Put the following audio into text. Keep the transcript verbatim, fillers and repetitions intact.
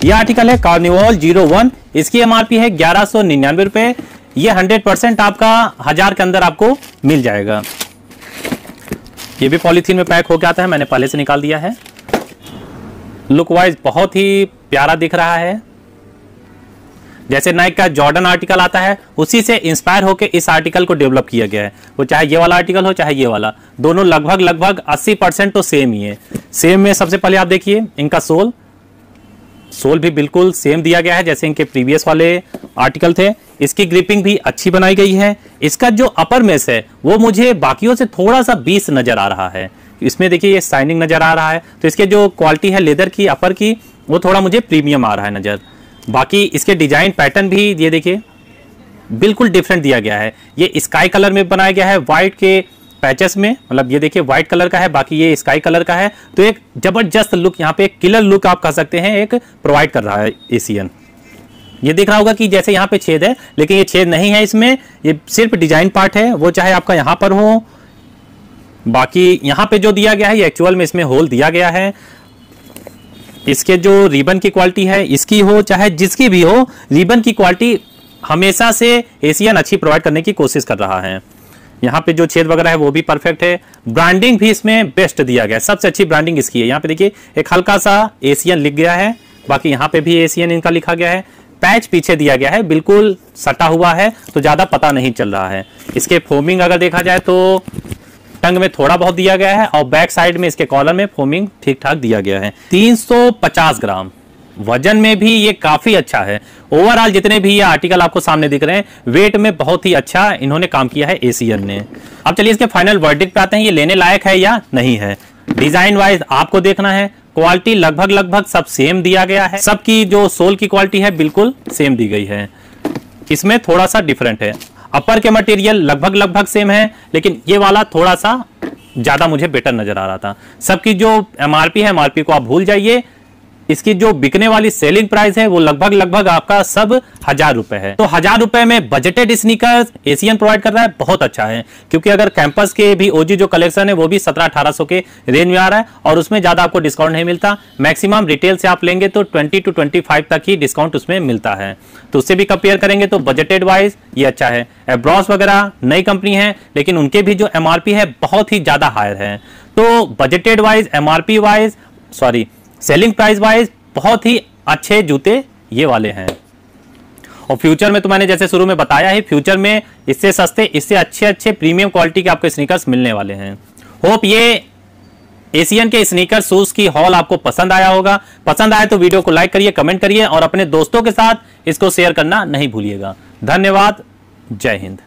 ये आर्टिकल है carnival zero one, इसकी एमआरपी है ग्यारह सौ निन्यानवे रुपए। ये हंड्रेड परसेंट आपका हजार के अंदर आपको मिल जाएगा। ये भी पॉलीथीन में पैक होके आता है, मैंने पहले से निकाल दिया है। लुक वाइज बहुत ही प्यारा दिख रहा है, जैसे नाइक का जॉर्डन आर्टिकल आता है उसी से इंस्पायर होकर इस आर्टिकल को डेवलप किया गया है। वो चाहे ये वाला आर्टिकल हो चाहे ये वाला, दोनों लगभग लगभग अस्सी परसेंट तो सेम ही है। सेम में सबसे पहले आप देखिए इनका सोल सोल भी बिल्कुल सेम दिया गया है जैसे इनके प्रीवियस वाले आर्टिकल थे। इसकी ग्रिपिंग भी अच्छी बनाई गई है। इसका जो अपर मेस है वो मुझे बाकियों से थोड़ा सा बीस नजर आ रहा है। इसमें देखिए ये शाइनिंग नजर आ रहा है, तो इसके जो क्वालिटी है लेदर की अपर की वो थोड़ा मुझे प्रीमियम आ रहा है नजर। बाकी इसके डिजाइन पैटर्न भी ये देखिए बिल्कुल डिफरेंट दिया गया है। ये स्काई कलर में बनाया गया है, व्हाइट के पैचेस में, मतलब ये देखिए व्हाइट कलर का है, बाकी ये स्काई कलर का है। तो एक जबरदस्त लुक यहाँ पे, एक किलर लुक आप कह सकते हैं, एक प्रोवाइड कर रहा है एशियन। ये दिख रहा होगा कि जैसे यहाँ पे छेद है, लेकिन ये छेद नहीं है इसमें, ये सिर्फ डिजाइन पार्ट है। वो चाहे आपका यहाँ पर हो, बाकी यहाँ पे जो दिया गया है ये एक्चुअल में इसमें होल दिया गया है। इसके जो रिबन की क्वालिटी है, इसकी हो चाहे जिसकी भी हो, रिबन की क्वालिटी हमेशा से एशियन अच्छी प्रोवाइड करने की कोशिश कर रहा है। यहाँ पे जो छेद वगैरह है वो भी परफेक्ट है। ब्रांडिंग भी इसमें बेस्ट दिया गया है, सबसे अच्छी ब्रांडिंग इसकी है। यहाँ पे देखिए एक हल्का सा एशियन लिख गया है, बाकी यहाँ पे भी एशियन इनका लिखा गया है। पैच पीछे दिया गया है, बिल्कुल सटा हुआ है तो ज्यादा पता नहीं चल रहा है। इसके फोमिंग अगर देखा जाए तो टंग में थोड़ा बहुत दिया गया है और बैक साइड में इसके कॉलर में फोमिंग ठीक ठाक दिया गया है। तीन सौ पचास ग्राम वजन में भी ये काफी अच्छा है। ओवरऑल जितने भी ये आर्टिकल आपको सामने दिख रहे हैं, वेट में बहुत ही अच्छा इन्होंने काम किया है एशियन ने। अब चलिए इसके फाइनल वर्डिक्ट पे आते हैं, ये लेने लायक है या नहीं है। डिजाइन वाइज आपको देखना है, क्वालिटी लगभग लगभग सब सेम दिया गया है। सबकी जो सोल की क्वालिटी है बिल्कुल सेम दी गई है, इसमें थोड़ा सा डिफरेंट है। अपर के मटेरियल लगभग लगभग सेम है, लेकिन ये वाला थोड़ा सा ज्यादा मुझे बेटर नजर आ रहा था। सबकी जो एमआरपी है, एमआरपी को आप भूल जाइए। इसकी जो बिकने वाली सेलिंग प्राइस है वो लगभग लगभग आपका सब हजार रुपए है। तो हजार रुपए में बजटेड स्नीकर्स एशियन प्रोवाइड कर रहा है, बहुत अच्छा है। क्योंकि अगर कैंपस के भी ओजी जो कलेक्शन है वो भी सत्रह अठारह सौ के रेंज में आ रहा है और उसमें ज्यादा आपको डिस्काउंट नहीं मिलता। मैक्सिमम रिटेल से आप लेंगे तो ट्वेंटी टू ट्वेंटी फाइव तक ही डिस्काउंट उसमें मिलता है। तो उससे भी कंपेयर करेंगे तो बजटेड वाइज ये अच्छा है। एब्रॉस वगैरह नई कंपनी है, लेकिन उनके भी जो एमआरपी है बहुत ही ज्यादा हायर है। तो budgeted wise, MRP wise, sorry selling price wise बहुत ही अच्छे जूते ये वाले हैं। और फ्यूचर में तो मैंने जैसे शुरू में बताया है, फ्यूचर में इससे सस्ते, इससे अच्छे अच्छे प्रीमियम क्वालिटी के आपको स्नीकर्स मिलने वाले हैं। होप ये एशियन के स्नीकर शूज की हॉल आपको पसंद आया होगा। पसंद आए तो वीडियो को लाइक करिए, कमेंट करिए और अपने दोस्तों के साथ इसको शेयर करना नहीं भूलिएगा। धन्यवाद, जय हिंद।